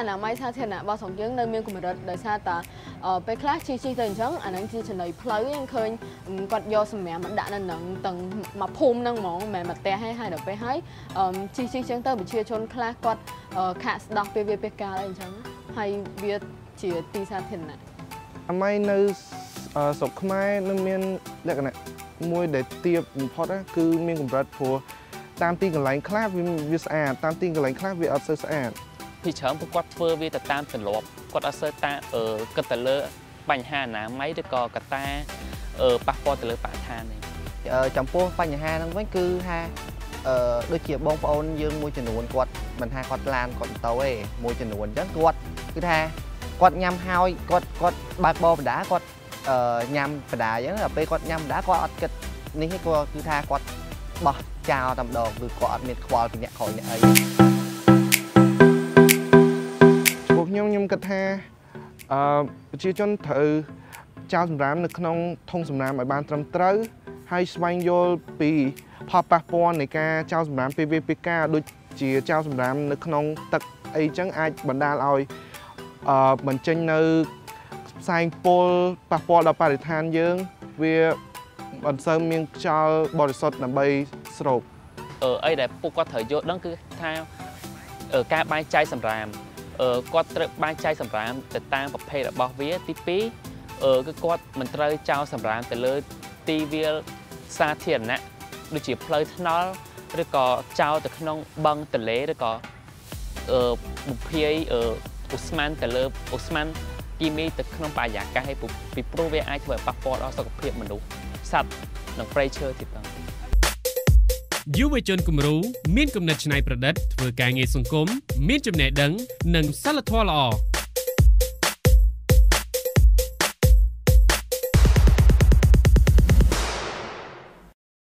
ណាម័យថាធានៈរបស់ស្រុកយើងនៅមានកម្រិតដោយសារតាពេលខ្លះជីទៅអញ្ចឹងអាហ្នឹងជាចំណុចផ្លូវយើងឃើញគាត់យកសម្រាប់មកដាក់នៅនឹងទាំងមកភូមិហ្នឹងហ្មងមិនមែនមកផ្ទះហើយដល់ពេលហើយជីអញ្ចឹងទៅប្រជាជនខ្លះគាត់ខាក់ស្ដោះពេលវាពេលកាលអីអញ្ចឹងហើយវាជាទីសាធារណៈអម័យនៅស្រុកខ្មែរនឹងមានលក្ខណៈមួយដែលទាបបំផុតគឺមានកម្រិតព្រោះតាមទីកន្លែងខ្លះវាស្អាតតាមទីកន្លែងខ្លះវាអត់សូវស្អាតពីច្រើនពួកគាត់ធ្វើវាទៅតាមទម្លាប់គាត់អត់សូវតាគិតទៅលើបញ្ហាអនាម័យឬក៏កត្តាប៉ះពាល់ទៅលើបរិស្ថាននេះចំពោះបញ្ហាហ្នឹងវិញគឺថាដូចជាបងប្អូនយើងមួយចំនួនគាត់មិនថាគាត់ឡានគាត់ម៉ូតូទេមួយចំនួនអញ្ចឹងគាត់គឺថាគាត់ញ៉ាំហើយគាត់បើកបបបណ្ដាគាត់ញ៉ាំបណ្ដាអញ្ចឹងដល់ពេលគាត់ញ៉ាំបណ្ដាគាត់អត់គិតនេះទេគាត់គឺថាគាត់បោះចោលតែម្ដងគឺគាត់អត់មានខ្វល់ពីអ្នកក្រោយអ្នកអីពួកខ្ញុំគិតថាប្រជាជនត្រូវចោលសម្រាមនៅក្នុងធុងសម្រាមឲ្យបានត្រឹមត្រូវហើយស្វែងយល់ពីផលប៉ះពាល់នៃការចោលសម្រាមពេលវាពេលការដូចជាចោលសម្រាមនៅក្នុងទឹកអីចឹងអាចបណ្ដាលឲ្យបញ្ចេញនៅផ្សែងពុលប៉ះពាល់ដល់បរិស្ថានយើងវាមិនសូវមានខ្យល់បរិសុទ្ធដើម្បីស្រូបអីដែលពួកគាត់ត្រូវយល់ដឹងគឺថាការបែងចែកសម្រាមគាត់ត្រូវបែងចែកសម្រាមទៅតាមប្រភេទរបស់វាទី2គឺគាត់មិនត្រូវចោលសម្រាមទៅលើទីវាលសាធារណៈដូចជាផ្លូវថ្នល់ឬក៏ចោលទៅក្នុងបឹងទន្លេឬក៏បំភាយឧស្ម័នទៅលើឧស្ម័នគីមីទៅក្នុងបរិយាកាសហើយពីព្រោះវាអាចធ្វើឲ្យប៉ះពាល់ដល់សុខភាពមនុស្សសត្វនិងព្រៃឈើទៀតផងយុវជនគំរូមានគំនិតច្នៃប្រឌិតធ្វើការងារសង្គមមានចំណេះដឹងនិងសីលធម៌ល្អ